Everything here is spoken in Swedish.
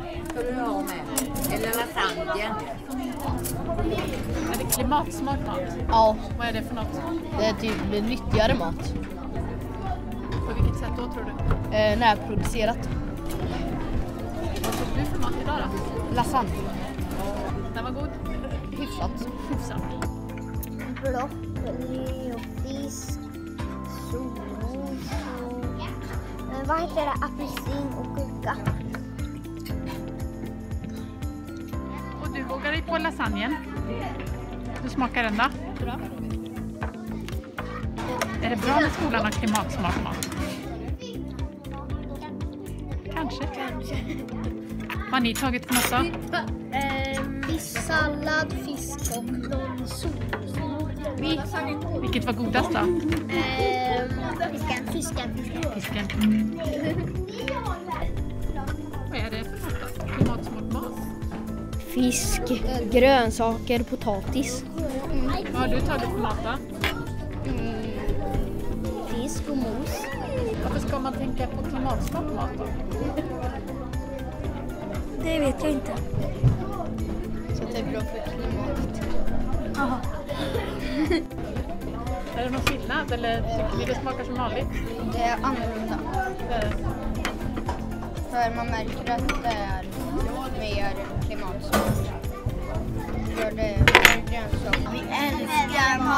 ska du ha med? Eller lasagne? Är det klimatsmart mat? Ja, Vad är det för något? det är typ nyttigare mat. På vilket sätt då tror du? Närproducerat. Vad tog du för mat idag då? Lasagne. Den var god? Hyfsat. Hyfsat. Broccoli och fisk, sås och... vad heter det? Apelsin och gurka. Och du vågar dig på lasagnen. Hur smakar den då? Bra. Är det bra när skolan har klimatsmart mat? Kanske. Vad har ni tagit för något då? Fisksallad, fisk och någon sås. Vilket var godast då? Fisken. Fisken. Vad är det för något då? Klimatsmart mat? Fisk, grönsaker, potatis. Vad har du tagit för mat då? Fisk och mos. Varför ska man tänka på klimatsmart mat då? Det vet jag inte. Så det är bra för klimatet. Aha. Är det någon skillnad eller tycker ni det smakar som vanligt? Det är annorlunda. Det är det. För man märker att det är mer klimatsmart. För det är grönsaker. Vi älskar mat.